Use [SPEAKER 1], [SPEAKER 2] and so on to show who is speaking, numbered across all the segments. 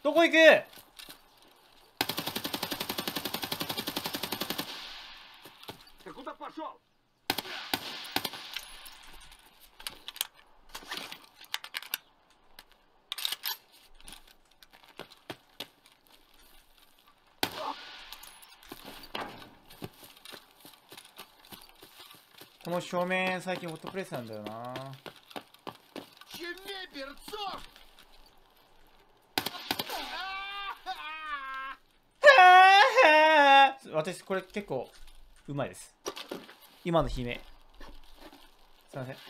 [SPEAKER 1] どこ行く？この正面最近ホットプレスなんだよな。私これ結構うまいです。今の悲鳴すいません。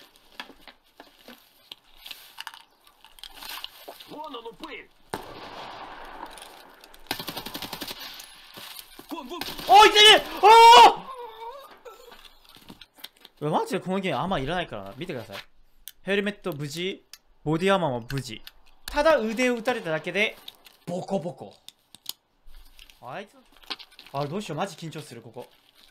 [SPEAKER 1] おい、いてる。おお、マジでこのゲームあんまいらないからな。見てください。ヘルメット無事、ボディアーマーも無事。ただ腕を打たれただけでボコボコ。あいつ、あ、どうしよう、マジ緊張する。ここ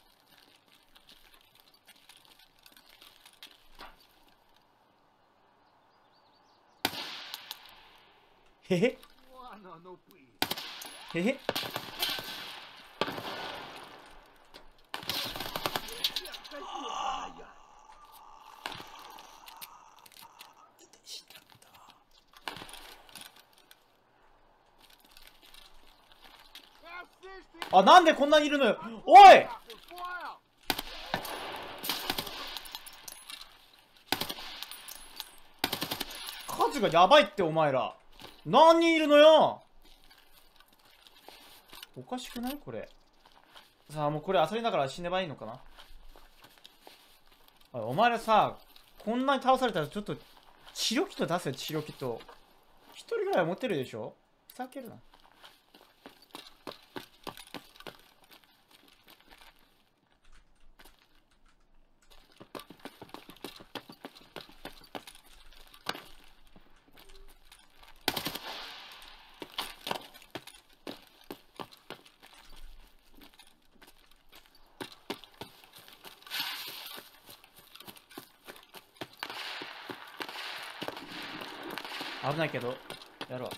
[SPEAKER 1] へへへへ。あ、なんでこんなにいるのよ。おい、数がやばいって。お前ら何人いるのよ。おかしくないこれ。さあ、もうこれ遊びながら死ねばいいのかな。お前らさ、こんなに倒されたらちょっと治療キット出せよ。治療キット一人ぐらいは持ってるでしょ。ふざけるな。危ないけどやろう。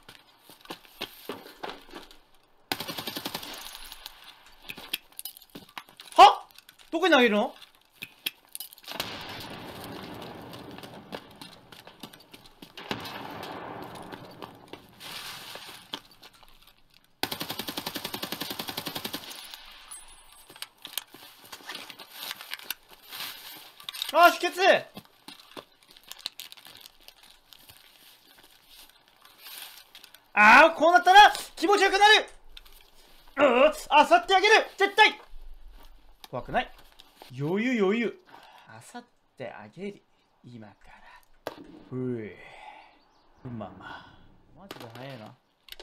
[SPEAKER 1] はっ、どこに投げるの？あー、出血。ああ、こうなったら気持ちよくなる。あさってあげる絶対。怖くない。余裕余裕。あさってあげる。今から。ふい。まあマジで早いな。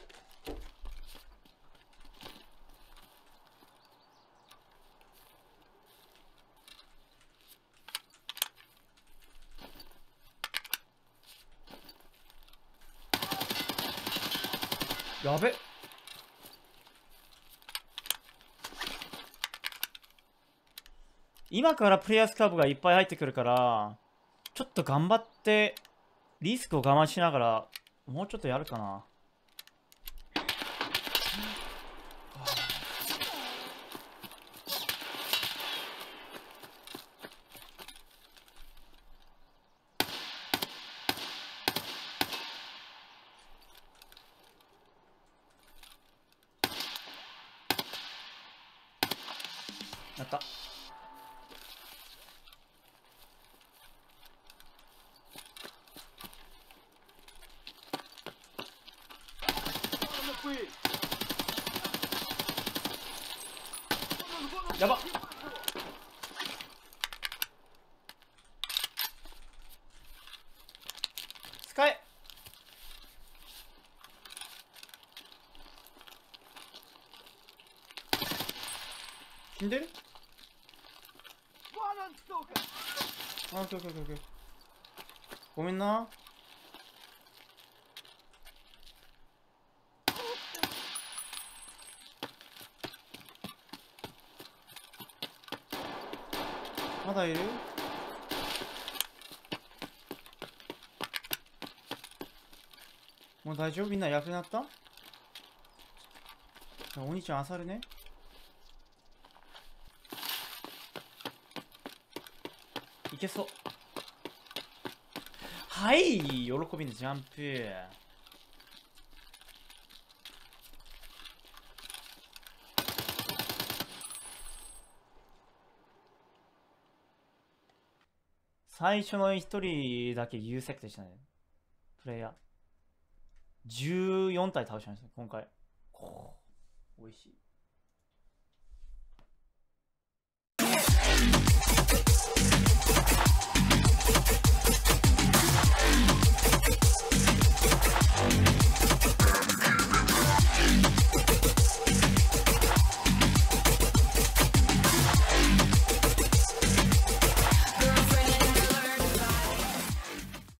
[SPEAKER 1] やべ。今からプレイヤースカーブがいっぱい入ってくるから、ちょっと頑張ってリスクを我慢しながらもうちょっとやるかな。やった。やばっ。使え。死んでる？あ、オッケーオッケーオッケー。ごめんな。まだいる？もう大丈夫？みんな役になった？ お兄ちゃんあさるね。いけそう。はい、喜びのジャンプ。最初の一人だけ U セクトでしたね。プレイヤー。14体倒しましたね、今回。おいしい。